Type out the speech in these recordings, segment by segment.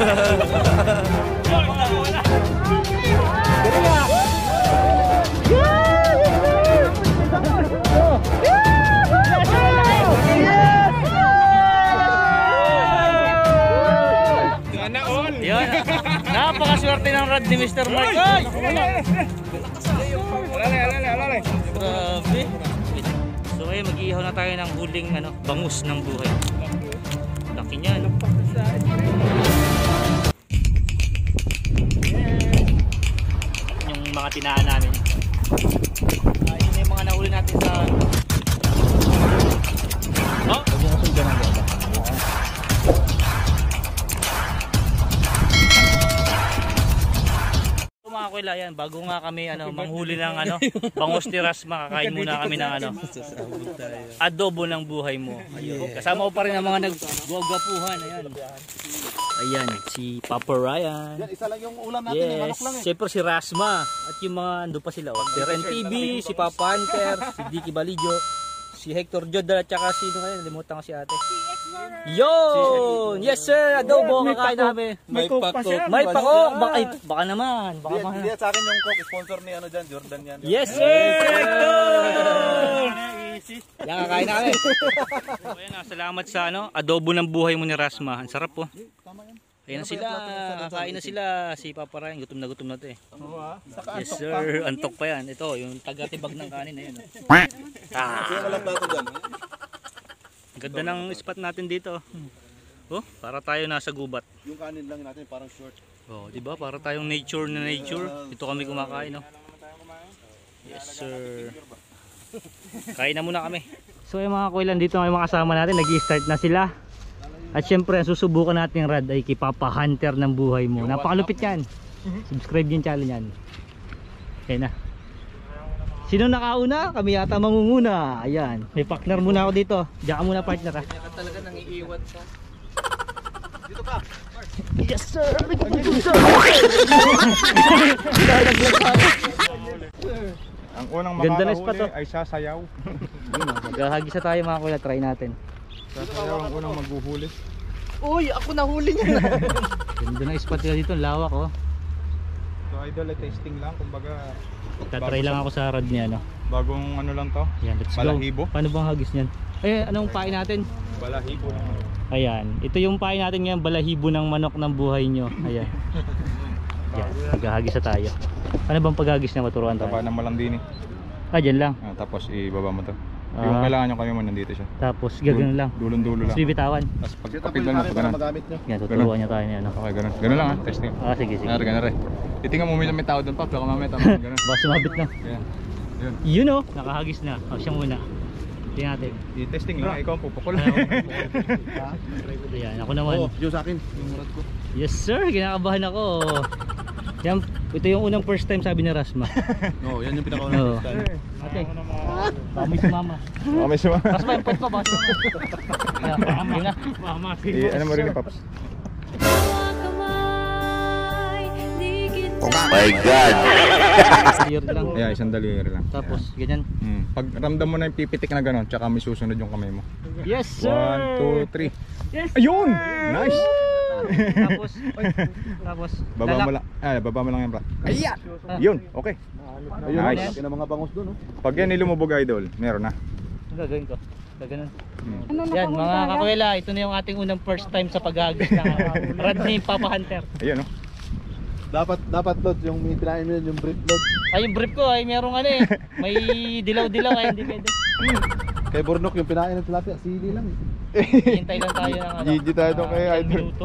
Napakaswerte ng rad ni Mr. Mark. Ay! Grabe. So ngayon mag-iihaw na tayo ng huling bangus ng buhay. Laki niyan. Yung mga tinaan namin. Yun yung mga nahuli natin sa mga kuya, yan, bago nga kami manghuli ng bangus ni Rasma, kakain muna kami ng adobo ng buhay mo. Ayun. Kasama ko pa rin ang mga nagguwapuhan. Ayan. Ayan, si Papa Ryan. Yan, isa lang yung ulam natin, yes. Manok lang eh. Siyempre si Rasma at yung mga ando pa sila. Si Ren TV, si Papa Hunter, si Dicky Balijo, si Hector Jodal at saka sino ngayon, limutan ko si ate. Yun! Yes sir! Adobo! Kakain namin! May coke pa siya! May coke! Baka naman! Hindi sa akin yung coke, sponsor ni dyan, Jordan yan. Yes sir! Yan, kakain namin! Salamat sa adobo ng buhay mo ni Rasma. Ang sarap po. Ayan na sila, kakain na sila. Si Papa Ryan, gutom na to eh. Yes sir, antok pa yan. Ito, yung taga-tibag ng kanin na yun. Ganda ng spot natin dito. Oh, para tayo nasa gubat. Yung kanin lang natin parang short. Oh, di ba? Para tayong nature na nature. Ito kami kumakain, no. Yes, sir. Kain na muna kami. So, yung mga kuilan dito, yung mga kasama natin, nag-i-start na sila. At syempre, ang susubukan nating rad ay kay Papa Hunter ng buhay mo. Napakalupit yan. Subscribe yung channel yan. Ayan na. Sino nakauna? Kami yata mangunguna. Ayan. May partner muna ako dito. Diyan ka muna partner ha. Kaya talaga nangiiwan ka. Dito ka. Yes sir. Ang unang makakahuli ay sasayaw. Maghahagis na tayo mga kuya. Try natin. Sasayaw ang unang maghuhuli. Uy, ako nahuli niya na. Ganda ng spot nila dito. Lawak oh. So idol, testing lang. Kumbaga tatry lang ako sa rad niya bagong lang to. Yan, let's balahibo. Go. Paano bang hagis niyan? Ay, anong pain natin? Balahibo. Ayan, ito yung pain natin ngayon, balahibo ng manok ng buhay nyo. Ayan. Yan, maghahagis na tayo. Ano bang paghagis na maturuan tayo? Tapa ng malandini. Dyan lang. Tapos ibaba mo to. Yung kailangan nyo kayo man nandito siya. Tapos gagano lang. Dulon-dulo lang. Tapos bibitawan. Tapos pagkapit lang na magamit nyo. Yan, tuturuan nyo tayo niya. Okay, ganun. Ganun lang ha, testing. Sige. Ganun. Itingan mo may tao doon pa, baka mamaya tama ganun. Baka sumabit na. Yun. Yun o, nakahagis na. Siya muna. Tingnan natin. I-testing lang, ikaw ang pupukol. Ayan, ako naman. Yung sa akin, yung murad ko. Yes sir, kinakabahan ako. Yan, ito yung unang first time sabi ni Rasma. Oo, yan yung pinakaunang first time. Ate, baka may sumama. Baka may sumama. Rasma, yung pet pa, baka sumama. Ano mo rin ni Paps? Oh my God! Lang. Ayan, isang daliri lang. Tapos, ganyan. Pag ramdam mo na yung pipitik na gano'n, tsaka may susunod yung kamay mo. Yes sir! 1, 2, 3. Yes! Ayun! Nice! Tapos, baba mo lang. Baba mo lang yan, bro. Ayan! Yun, okay. Nice. Ayun ang mga bangus doon. Pag yan nilumubog idol, meron na. Ang gagawin ko? Gaganon. Yan, mga kakwela, ito na yung ating unang first time sa paghagis ng rad ni Papa Hunter. Ayun, no? Dapat Lod, yung pinain mo yung brief Lod. Ay, yung brief ko ay merong may dilaw-dilaw kaya hindi pwede. Kay Bornok yung pinain ng tilapia, sili lang. Hintay lang tayo ng GG tayo doon kay idol. Minuto.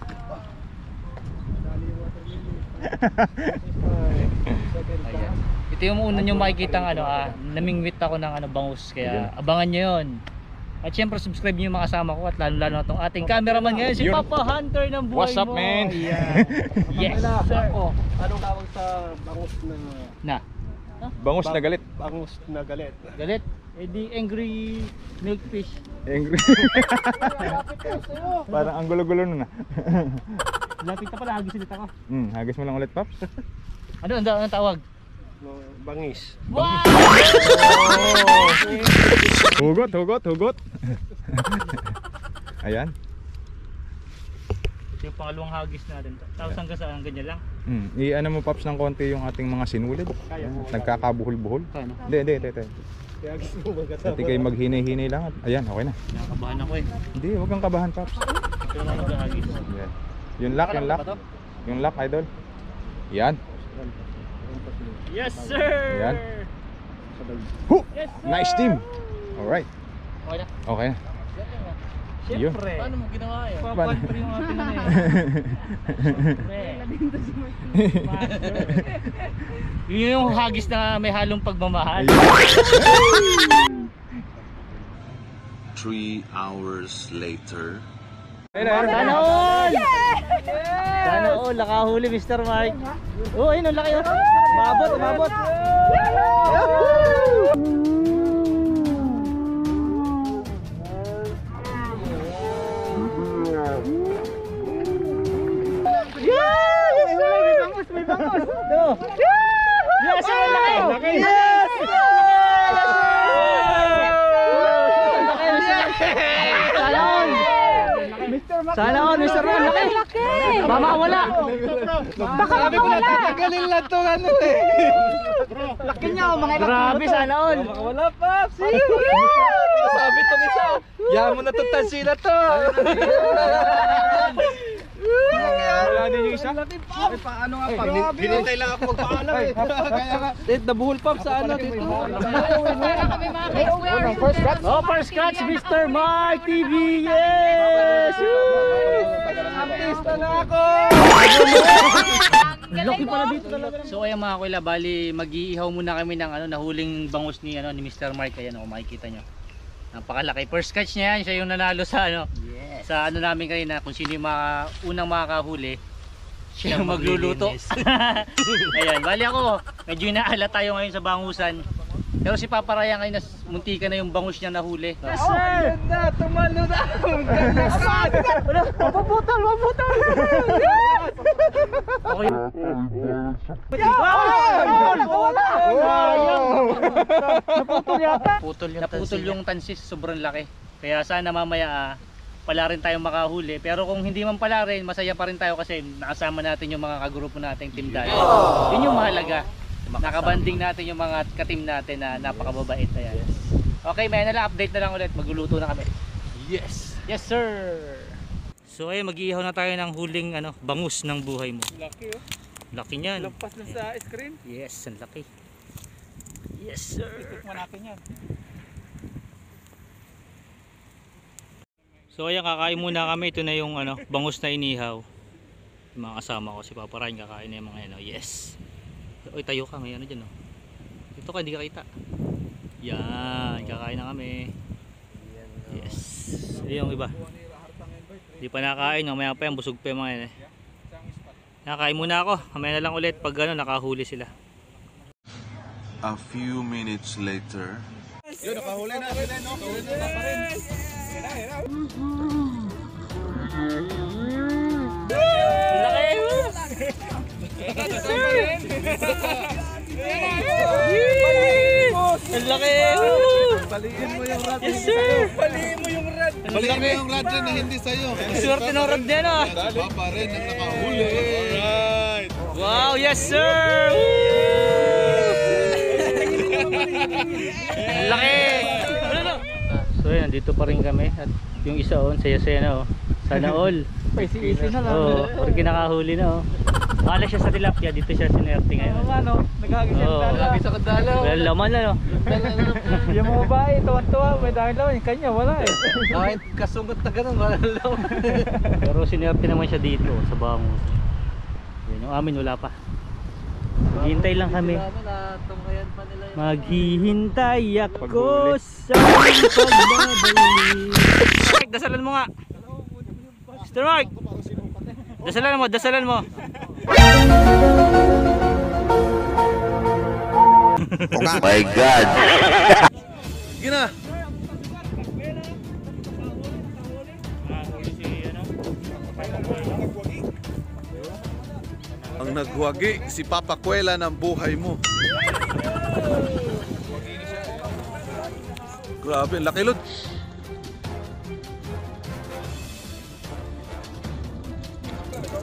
Ayan. Ito yung una nyo makikita namingwit ako ng bangus, kaya abangan nyo yun. At syempre subscribe nyo yung mga kasama ko at lalo-lalo na itong ating cameraman ngayon, si Papa Hunter ng buhay mo. What's up, man? Yeah. Yes sir. Anong tawag sa bangus na? Bangus na galit. Bangus na galit. Galit? Di angry milkfish. Angry. Parang ang gulo-gulo nun Lapit ka pala, hagis ulit ako. Hagis mo lang ulit, Paps. Ano tawag? Bangis. Wow! Hugot. Ayan. Ito yung pangalawang hagis natin. Tapos hanggang saan? Ganyan lang? I-ano mo Paps ng konti yung ating mga sinulid. Nagkakabuhol-buhol. Kano? Hindi. Hindi kayo maghinay-hinay lang. Ayan, okay na. Nakakabahan ako eh. Hindi, huwag kang kabahan Paps. Ito naman maghahagis. Yan. Yung lock. Yung lock, idol. Yan. Yes sir! Yan. Yes, sir! Nice team. Alright. Okay na? Okay na. Yun. Siyempre. Paano mo ginawa yun? Paano? Paano yung ating ano eh? Yun yung hagis na may halong pagmamahal. 3 hours later. Sana all! Sana all, nakahuli Mr. Mike. Oh, ayun, ang laki yun. Umabot. May bangos. Yes, ang laki. Yes! Sana all, Mr. Ron, laki! Baka wala! Baka wala! Tatanggalin lang to ano eh. Laki niya, mga ilang grabe, sana all! Baka wala Paps. Sabi tong isa. Yaman mo na to tansila to. Wala din yung isa. Paano nga pa? Hinintay lang ako magpaalam eh. Kaya nga. Nabuhol Paps sa ano dito. Oh, first catch, Mr. Mike TV! Yes! Artista na ako! Laki pala dito talaga. So ayan mga kuya, bali mag-iihaw muna kami ng ano, nahuling bangus ni ano ni Mr. Mike. Ayan, makikita nyo. Napakalaki. First catch niya yan, siya yung nanalo sa ano. Yes. Sa ano namin kanina, kung sino yung unang makakahuli, siya yung magluluto. Ayan, bali ako, medyo inaala tayo ngayon sa bangusan. Pero si Papa Ryan ngayon, muntika na yung bangus niya nahuli. Yes sir! Na, tumalo na! Mapuputol! Okay. Naputol yung tansis, sobrang laki. Kaya sana mamaya pala rin tayong makahuli. Pero kung hindi man pala rin, masaya pa rin tayo kasi nakasama natin yung mga kagrupo nating team dahil. Yun yung mahalaga. Nakabanding natin yung mga ka-team natin na napakababait. Ayan. Okay, may update na lang ulit. Magluluto na kami. Yes! Yes sir! So ayun, mag-iihaw na tayo ng huling ano, bangus ng buhay mo. Laki oh. Laki niyan. Lampas na sa screen. Yes, ang laki. Yes sir! Tikman natin yan. So ayan, kakain muna kami. Ito na yung ano, bangus na inihaw. Yung mga kasama ko, si Papa Ryan, kakain na yung mga ano. Yes! Oy, tayo ka, may ano dyan oh. Dito ka, hindi ka kita. Yan, kakain na kami. Yes. Yung iba. Hindi pa nakain, mamaya pa yan, busog pa yung mga yan eh. Nakain muna ako, mamaya na lang ulit pag ano, nakahuli sila. A few minutes later. Yun, nakahuli na sila no? Ang laki! Baliin mo yung rad. Yes sir! Baliin mo yung rad. Baliin mo yung rad na hindi sa'yo. Swerte ng rod din ah! Papa rin ang nakahuli. Alright! Wow, yes sir! Ang laki! So yan, nandito pa rin kami at yung isa on, saya-saya na oh. Sana all. Paisi-isi na lang. Oo, porque nakahuli na oh. Akala siya sa tilapia, dito siya sinerte ngayon. Ano, naghagis Oo. Naghagis ako dalaw. Walang laman ano. Yung mga babae, tuwan-tuwa, may dahil laman. Yung kanya, wala eh. Kahit kasungot na ganun, wala laman. Pero sinerte naman siya dito sa bangus. Yan, yung amin wala pa. Maghihintay lang kami. Maghihintay ako sa pagbabalik. Dasalan mo nga. Mr. Mike. Dasalan mo. Oh my God! Gina! Ang nagwagi, si Papa Kuela ng buhay mo. Grabe, ang laki lod.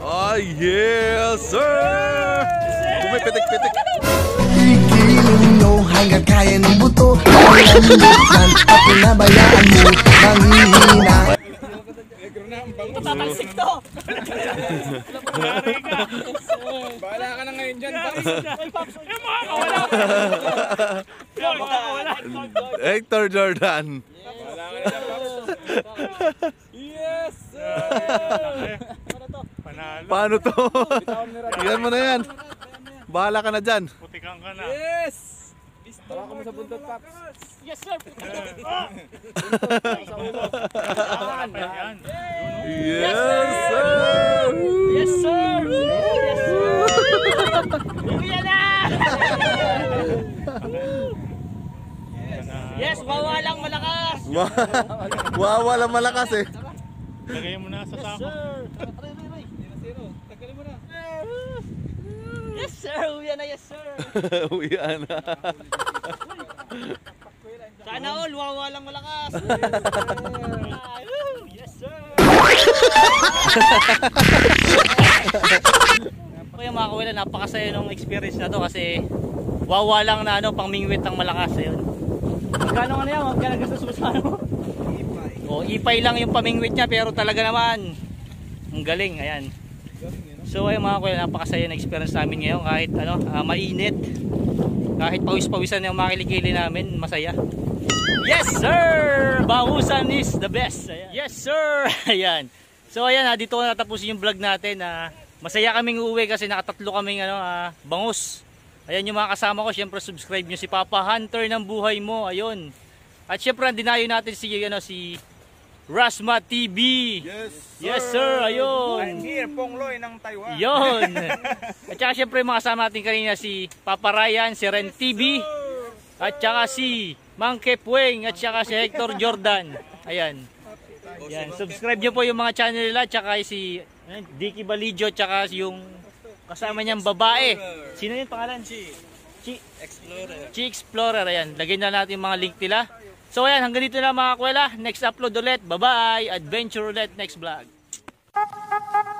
Oh, yes, sir! Pumipitik-pitik. Ikiling mo hanggang kaya ng buto. Ang lambutan at pinabayaan mo manghihina. Tatalsik to! Bahala ka na ngayon dyan. Yung mga kawala! Hector Jordan. Yes! Paano to? Tignan mo na yan. Bahala ka na dyan. Putikan ka na. Yes! Tara ko mo sa buntot, Paps. Yes sir! Yes, sir! Yes sir! Yes sir! Uwi na! Yes, wawalang malakas! Walang malakas eh. Lagay mo na sa sako. Yes sir! Uwi na, yes sir! Uwian na. Sana all, wawalang malakas! Yes sir! Kaya mga kawala, napakasaya nung experience na to kasi wawalang na pangmingwit ng malakas. Ayun. Magkano nga na yan? Magkano gastos sa ano? O, ipay lang yung pamingwit niya pero talaga naman ang galing. Ayan. So ayun mga kawala, napakasaya na experience namin ngayon kahit mainit. Kahit pawis-pawisan yung mga kilikili namin, masaya. Yes sir! Bahusan is the best. Ayan. Yes sir! Ayan. So ayan, dito na natapusin yung vlog natin. Masaya kaming uuwi kasi nakatatlo kaming bangus. Ayan yung mga kasama ko. Siyempre subscribe nyo si Papa Hunter ng buhay mo. Ayun. At siyempre dinayo natin si Rasma TV. Yes, Yes sir! Ayun. I'm here, Pongloy ng Taiwan. Yun. At saka siyempre mga kasama natin kanina si Papa Ryan, si Ren TV. At saka si Monkey Pueng. At saka si Hector Jordan. Ayan. Yan. Subscribe nyo po yung mga channel nila. At saka si Dicky Balidio. At saka yung kasama niyang babae. Sino yung pangalan? Chi Explorer. Chi Explorer. Ayan. Lagyan na natin yung mga link nila. So ayan. Hanggang dito na mga kwela. Next upload ulit. Bye bye. Adventure ulit. Next vlog.